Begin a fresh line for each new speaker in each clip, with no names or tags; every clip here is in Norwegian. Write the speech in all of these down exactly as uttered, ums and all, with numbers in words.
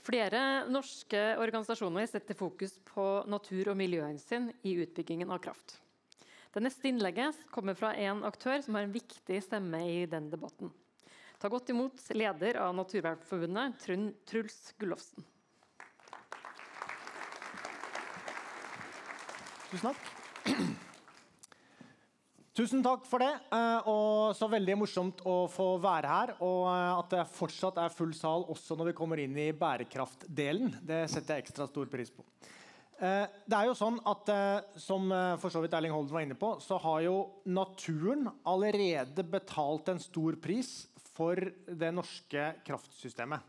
Flere norske organisasjoner setter fokus på natur- og miljøhensyn i utbyggingen av kraft. Det neste innlegget kommer fra en aktør som har en viktig stemme i den debatten. Ta godt imot leder av Naturvernforbundet, Trun- Truls Gullovsen.
Tusen takk. Tusen takk for det, og så veldig morsomt å få være her, og at det fortsatt er full sal også når vi kommer inn i bærekraftdelen. Det setter jeg ekstra stor pris på. Det er jo sånn at, som for så vidt Erling Holden var inne på, så har jo naturen allerede betalt en stor pris for det norske kraftsystemet.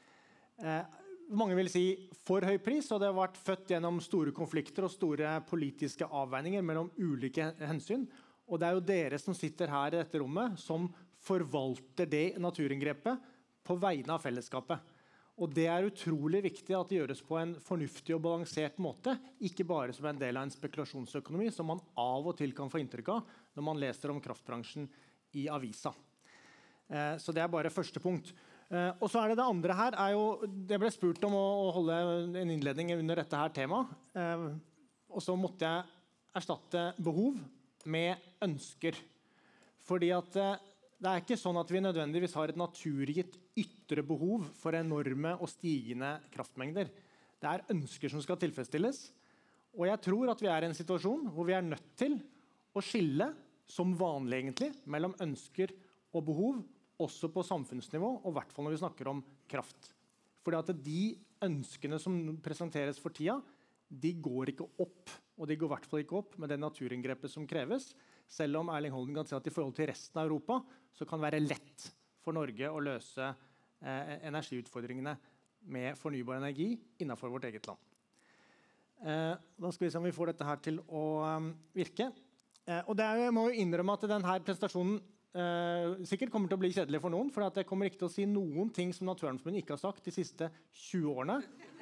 Mange vil si for høy pris, og det har vært født gjennom store konflikter og store politiske avveininger mellom ulike hensyn. Og det er jo dere som sitter her i dette rommet som forvalter det naturinngrepet på vegne av fellesskapet. Og det er utrolig viktig at det gjøres på en fornuftig og balansert måte, ikke bare som en del av en spekulasjonsøkonomi som man av og til kan få inntrykk av når man leser om kraftbransjen i avisa. Så det er bare første punkt. Og så er det det andre her, er jo, det ble spurt om å holde en innledning under dette her temaet, og så måtte jeg erstatte behov med ønsker. Fordi at det er ikke sånn at vi nødvendigvis har et naturgitt ytre behov for enorme og stigende kraftmengder. Det er ønsker som skal tilfredsstilles, og jeg tror at vi er i en situasjon hvor vi er nødt til å skille, som vanlig egentlig, mellom ønsker og behov, også på samfunnsnivå, og i hvert fall når vi snakker om kraft. Fordi at de ønskene som presenteres for tida, de går ikke opp, og de går i hvert fall ikke opp med det naturinngrepet som kreves, selv om Erling Holden kan si at i forhold til resten av Europa, så kan det være lett for Norge å løse eh, energiutfordringene med fornybar energi innenfor vårt eget land. Eh, da skal vi se om vi får dette her til å um, virke. Eh, og det er, jeg må jo innrømme at denne presentasjonen Uh, sikkert kommer til å bli kjedelig for noen, for at jeg kommer ikke til å si noen ting som Naturvernforbundet ikke har sagt de siste tjue årene.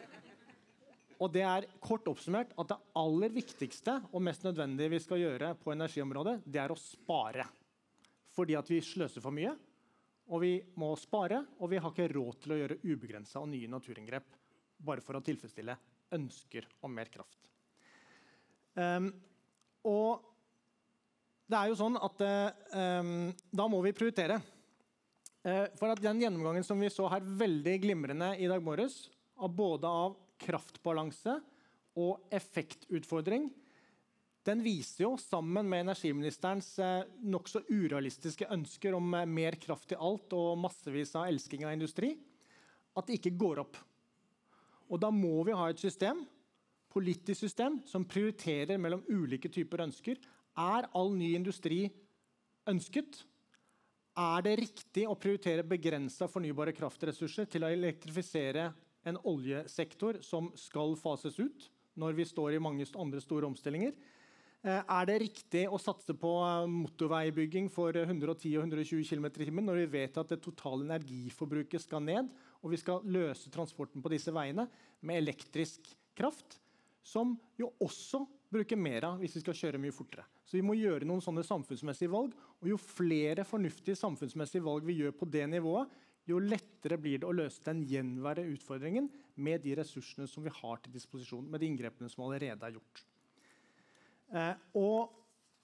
Og det er kort oppsummert at det aller viktigste og mest nødvendige vi skal gjøre på energiområdet, det er å spare. Fordi at vi sløser for mye, og vi må spare, og vi har ikke råd til å gjøre ubegrenset og nye naturinngrep, bare for å tilfredsstille ønsker om mer kraft. Um, og Det er jo sånn at eh, da må vi prioritere. Eh, for at den gjennomgangen som vi så her veldig glimrende i dag morges, av både av kraftbalanse og effektutfordring, den viser jo sammen med energiministerens eh, nok så urealistiske ønsker om eh, mer kraft i alt og massevis av elsking av industri, at det ikke går opp. Og da må vi ha et system, politisk system, som prioriterer mellom ulike typer ønsker. Er all ny industri ønsket? Er det riktig å prioritere begrenset fornybare kraftressurser til å elektrifisere en oljesektor som skal fases ut når vi står i mange andre store omstillinger? Er det riktig å satse på motorveibygging for hundre og ti og hundre og tjue kilometer i timen når vi vet at det totale energiforbruket skal ned, og vi skal løse transporten på disse veiene med elektrisk kraft, som jo også bruker mer av hvis vi skal kjøre mye fortere. Så vi må gjøre noen sånne samfunnsmessige valg, og jo flere fornuftige samfunnsmessige valg vi gjør på det nivået, jo lettere blir det å løse den gjenværende utfordringen med de ressursene som vi har til disposisjon, med de inngrepene som allerede er gjort. Eh, og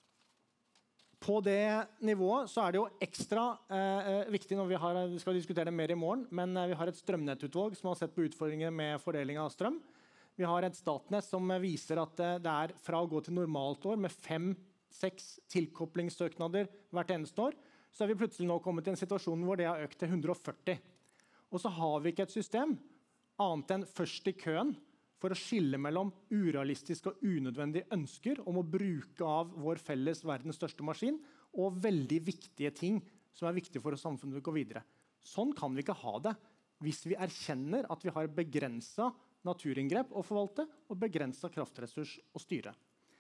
på det nivået så er det jo ekstra eh, viktig når vi, har, vi skal diskutere det mer i morgen, men eh, vi har et strømnettutvalg som har sett på utfordringer med fordeling av strøm. Vi har et Statnett som viser at det er fra å gå til normalt år med fem, seks tilkoblingssøknader hvert eneste år, så er vi plutselig nå kommet i en situasjon hvor det har økt til hundre og førti. Og så har vi ikke et system annet enn først i køen for å skille mellom urealistiske og unødvendige ønsker om å bruke av vår felles verdens største maskin og veldig viktige ting som er viktige for samfunnet å gå videre. Sånn kan vi ikke ha det hvis vi erkjenner at vi har begrenset naturinngrep å forvalte og begrenset kraftressurs å styre.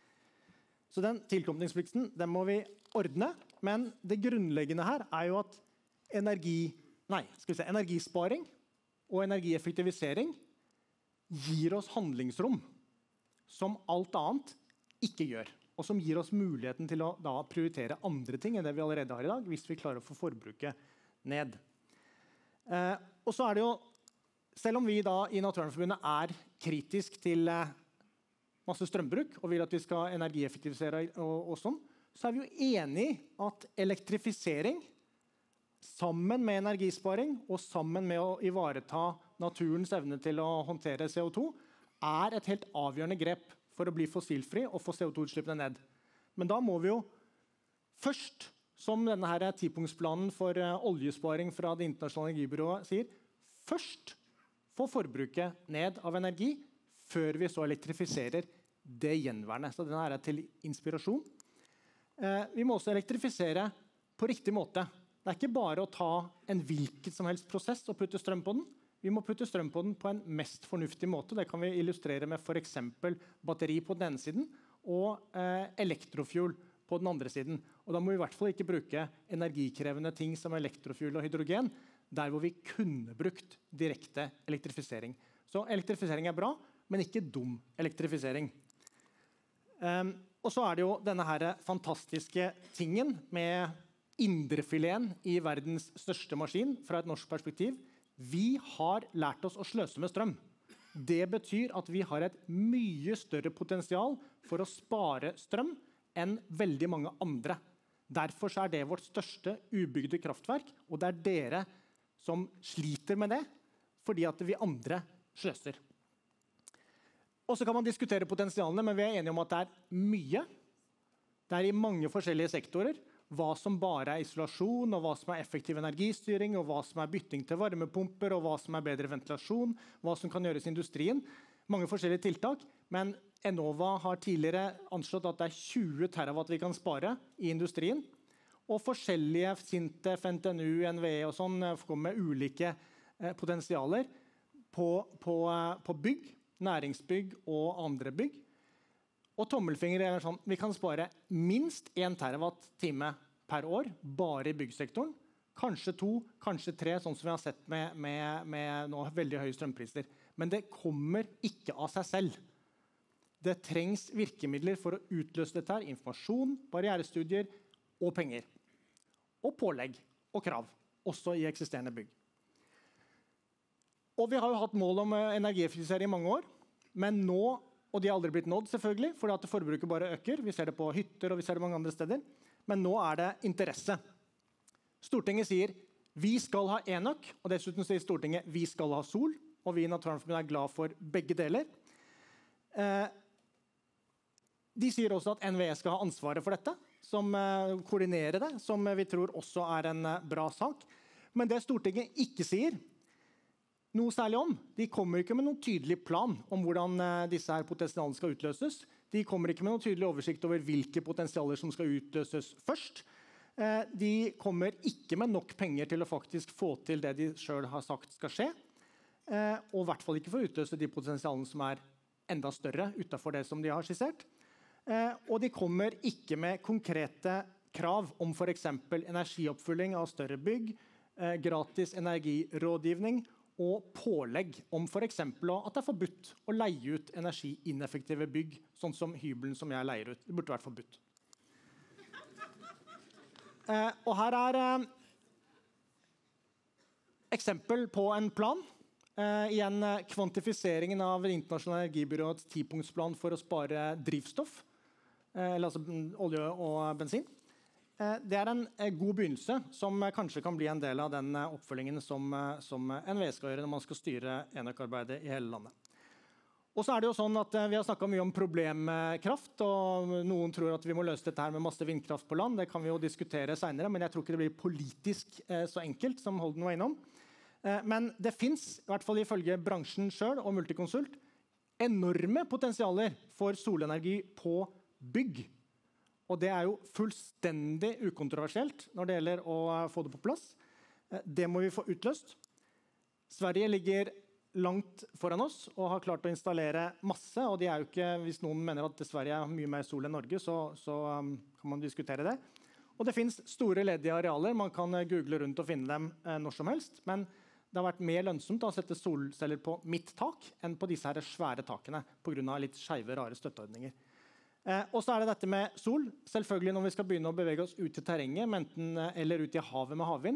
Så den tilkoblingsplikten den må vi ordne, men det grunnleggende her er jo at energi, nei, skal vi se, energisparing og energieffektivisering gir oss handlingsrom som alt annet ikke gjør, og som gir oss muligheten til å da prioritere andre ting enn det vi allerede har i dag, hvis vi klarer å få forbruket ned. Eh, og så er det jo selv om vi da i Naturvernforbundet er kritisk til eh, masse strømbruk og vil at vi skal energieffektivisere og, og sånn, så er vi jo enig i at elektrifisering sammen med energisparing og sammen med å ivareta naturens evne til å håndtere C O to er et helt avgjørende grep for å bli fossilfri og få C O to-utslippene ned. Men da må vi jo først, som denne her tipunktsplanen for uh, oljesparing fra det internasjonale energibyrået sier, først få forbruket ned av energi før vi så elektrifiserer det gjenværende. Så denne her er til inspirasjon. Uh, vi må også elektrifisere på riktig måte. Det er ikke bare å ta en hvilket som helst prosess og putte strøm på den. Vi må putte strøm på den på en mest fornuftig måte. Det kan vi illustrere med for eksempel batteri på den ene siden og uh, elektrofuel på den andre siden. Og da må vi i hvert fall ikke bruke energikrevende ting som elektrofuel og hydrogen, der hvor vi kunne brukt direkte elektrifisering. Så elektrifisering er bra, men ikke dum elektrifisering. Um, og så er det jo denne her fantastiske tingen med indrefileten i verdens største maskin fra et norsk perspektiv. Vi har lært oss å sløse med strøm. Det betyr at vi har et mye større potensial for å spare strøm enn veldig mange andre. Derfor er det vårt største ubygde kraftverk, og det er dere som sliter med det, fordi at vi andre sløser. Og så kan man diskutere potensialene, men vi er enige om at det er mye. Det er i mange forskjellige sektorer. Hva som bare er isolasjon, og hva som er effektiv energistyring, og hva som er bytting til varmepumper, og hva som er bedre ventilasjon, hva som kan gjøres i industrien. Mange forskjellige tiltak, men Enova har tidligere anslått at det er tjue terawatt vi kan spare i industrien. Og forskjellige SINTEF, N T N U, N V E og sånn kommer med ulike eh, potensialer på, på, eh, på bygg, næringsbygg og andre bygg. Og tommelfinger er sånn, vi kan spare minst en terawatt time per år, bare i byggsektoren. Kanskje to, kanskje tre, sånn som vi har sett med, med, med nå veldig høye strømpriser. Men det kommer ikke av seg selv. Det trengs virkemidler for å utløse dette her. Informasjon, barrierestudier og penger. Og pålegg og krav, også i eksisterende bygg. Og vi har jo hatt mål om energieffektivisering i mange år, men nå, og de har aldri blitt nådd selvfølgelig, fordi at forbruket bare øker. Vi ser det på hytter og vi ser det mange andre steder. Men nå er det interesse. Stortinget sier vi skal ha enøk, og dessuten sier Stortinget vi skal ha sol, og vi i Naturvernforbundet er glad for begge deler. Eh, de sier også at N V E skal ha ansvaret for dette, som eh, koordinerer det, som vi tror også er en eh, bra sak. Men det Stortinget ikke sier noe særlig om, de kommer ikke med noen tydelig plan om hvordan eh, disse her potensialene skal utløses. De kommer ikke med noen tydelig oversikt over hvilke potensialer som skal utløses først. Eh, de kommer ikke med nok penger til å faktisk få til det de selv har sagt skal skje. Eh, og i hvert fall ikke for å utløse de potensialene som er enda større utenfor det som de har skissert. Eh, og de kommer ikke med konkrete krav om for eksempel energioppfylling av større bygg, eh, gratis energirådgivning og pålegg om for eksempel at det er forbudt å leie ut energiineffektive bygg, sånn som hybelen som jeg leier ut. Det burde vært forbudt. Eh, og her er eh, eksempel på en plan. Uh, igjen uh, kvantifiseringen av det internasjonale energibyråets tipunktsplan for å spare drivstoff, uh, eller altså olje og bensin. Uh, det er en uh, god begynnelse som uh, kanskje kan bli en del av den uh, oppfølgingen som, uh, som N V E skal gjøre når man skal styre enøkarbeidet i hele landet. Og så er det jo sånn at uh, Vi har snakket mye om problemkraft, og noen tror at vi må løse dette her med masse vindkraft på land. Det kan vi jo diskutere senere, men jeg tror ikke det blir politisk uh, så enkelt som Holden var innom. Men det finnes, i hvert fall ifølge bransjen selv og Multiconsult, enorme potensialer for solenergi på bygg. Og det er jo fullstendig ukontroversielt når det gjelder å få det på plass. Det må vi få utløst. Sverige ligger langt foran oss og har klart å installere masse. Og de er jo ikke, hvis noen mener at Sverige har mye mer sol enn Norge, så, så um, kan man diskutere det. Og det finnes store ledige arealer. Man kan google rundt og finne dem eh, når som helst. Men det har vært mer lønnsomt å sette solceller på mitt tak enn på disse her svære takene på grunn av litt skeive, rare støtteordninger. Eh, og så er det dette med sol. Selvfølgelig når vi skal begynne å bevege oss ut i terrenget, enten, eller ut i havet med havvind,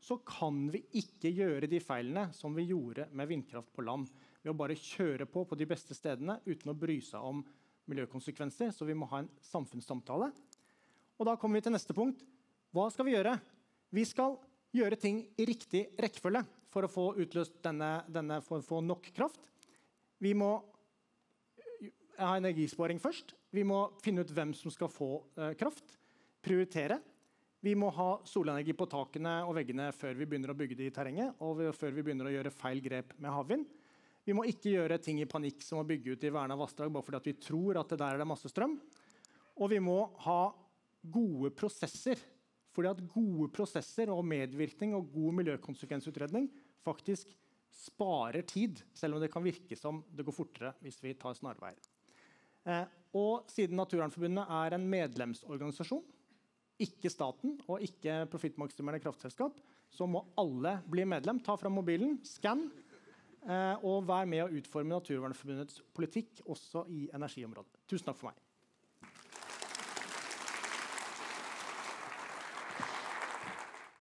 så kan vi ikke gjøre de feilene som vi gjorde med vindkraft på land, ved å bare kjøre på på de beste stedene uten å bry seg om miljøkonsekvenser, så vi må ha en samfunnssamtale. Og da kommer vi til neste punkt. Hva skal vi gjøre? Vi skal gjøre ting i riktig rekkefølge for å få utløst denne, denne for å få nok kraft. Vi må ha energisparing først. Vi må finne ut hvem som skal få eh, kraft. Prioritere. Vi må ha solenergi på takene og veggene før vi begynner å bygge det i terrenget, og før vi begynner å gjøre feil grep med havvind. Vi må ikke gjøre ting i panikk som å bygge ut i verna vassdrag bare fordi at vi tror at det der er det masse strøm. Og vi må ha gode prosesser, fordi at gode prosesser og medvirkning og god miljøkonsekvensutredning faktisk sparer tid, selv om det kan virke som det går fortere hvis vi tar snarveier. Eh, og siden Naturvernforbundet er en medlemsorganisasjon, ikke staten og ikke profittmaksimerende kraftselskap, så må alle bli medlem. Ta fram mobilen, skann, eh, og vær med å utforme Naturvernforbundets politikk også i energiområdet. Tusen takk for meg.